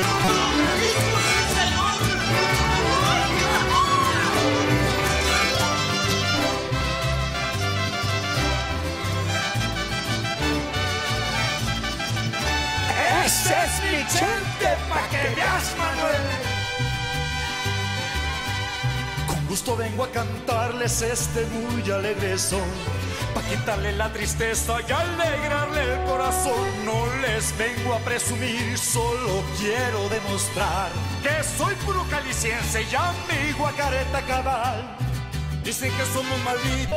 Ese es mi Chente, pa' que veas, Manuel. Con gusto vengo a cantarles este muy alegre son, pa' quitarle la tristeza y alegrarle el corazón. No les vengo a presumir, solo quiero demostrar que soy puro caliciense y amigo a careta cabal. Dicen que somos malditos,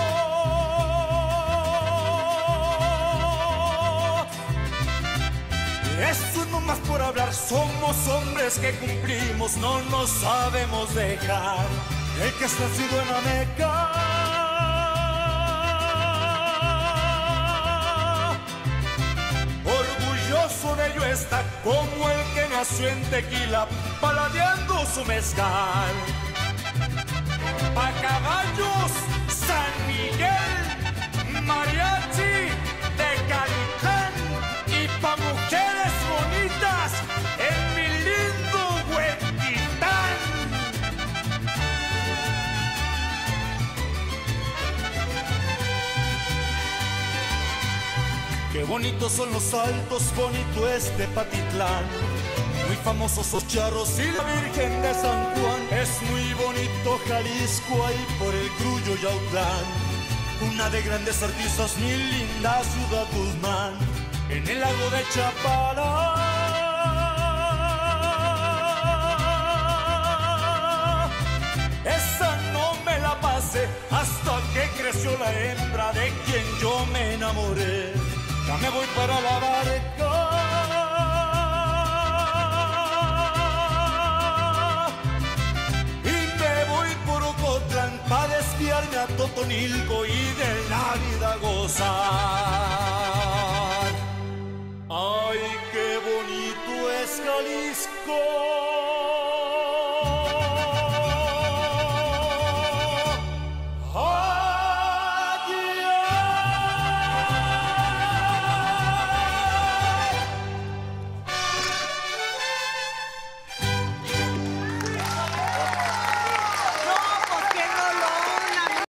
eso no más por hablar. Somos hombres que cumplimos, no nos sabemos dejar. El que está nacido en la Meca, orgulloso de ello está, como el que nació en Tequila, paladeando su mezcal. Pa' caballos, San Miguel, mariachi, Tecalitlán, y pa' mujeres bonitas, en mi lindo Huentitán. Qué bonitos son los altos, bonito este Patitlán. Muy famosos los charros y la Virgen de San Juan. Es muy bonito Jalisco, ahí por el Grullo y Autlán. Una de grandes artistas, mi linda Ciudad Guzmán. En el lago de Chapala, esa no me la pasé hasta que creció la hembra de quien yo me enamoré. Ya me voy para la barca y me voy por Ocotlán pa' desviarme a Totonilco y de la vida gozar. Ay, qué bonito es Jalisco.